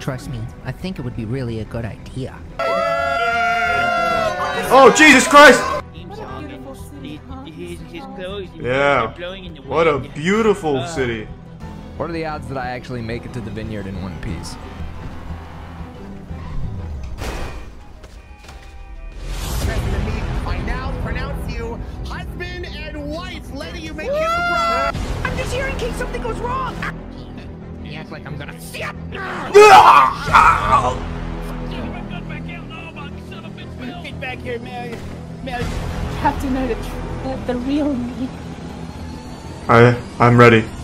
Trust me, I think it would be really a good idea. Oh, Jesus Christ! Yeah. What a beautiful city. What are the odds that I actually make it to the vineyard in one piece? I now pronounce you husband and wife, letting you make him the bride. I'm just here in case something goes wrong! You act like I'm gonna... Get back here, Mary. You have to know the real me. I'm ready.